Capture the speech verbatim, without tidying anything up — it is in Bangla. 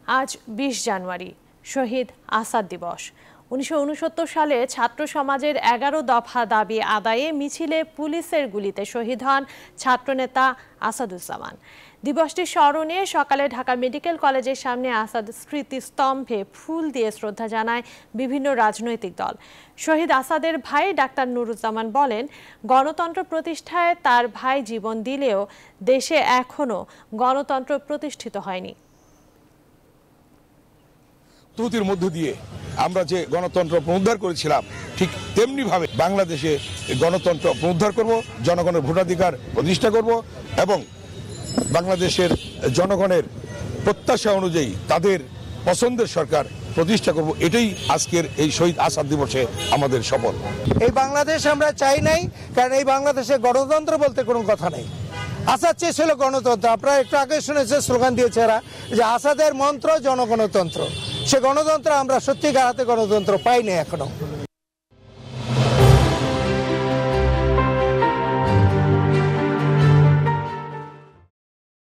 আজ বিশ জানুয়ারি শহীদ আসাদ দিবস। উনিশশো উনসত্তর সালে ছাত্র সমাজের এগারো দফা দাবি আদায়ে মিছিলে পুলিশের গুলিতে শহীদ হন ছাত্রনেতা আসাদুজ্জামান। দিবসটি স্মরণে সকালে ঢাকা মেডিকেল কলেজের সামনে আসাদ স্মৃতিস্তম্ভে ফুল দিয়ে শ্রদ্ধা জানায় বিভিন্ন রাজনৈতিক দল। শহীদ আসাদের ভাই ডাক্তার নুরুজ্জামান বলেন, গণতন্ত্র প্রতিষ্ঠায় তার ভাই জীবন দিলেও দেশে এখনো গণতন্ত্র প্রতিষ্ঠিত হয়নি। ত্রুটির মধ্য দিয়ে আমরা যে গণতন্ত্র পুনরুদ্ধার করেছিলাম, ঠিক তেমনি ভাবে বাংলাদেশে গণতন্ত্র পুনরুদ্ধার করব, জনগণের ভোটাধিকার প্রতিষ্ঠা করব এবং বাংলাদেশের জনগণের প্রত্যাশা অনুযায়ী তাদের পছন্দের সরকার প্রতিষ্ঠা করব। এটাই আজকের এই শহীদ আসাদ দিবসে আমাদের শপথ। এই বাংলাদেশ আমরা চাই নাই, কারণ এই বাংলাদেশে গণতন্ত্র বলতে কোনো কথা নেই। আসাদ চেয়েছিল গণতন্ত্র। আপনারা একটু আগে শুনেছে, স্লোগান দিয়েছে এরা যে আসাদের মন্ত্র জনগণতন্ত্র। সে গণতন্ত্র আমরা সত্যিকার হাতে গণতন্ত্র পাইনি এখনো।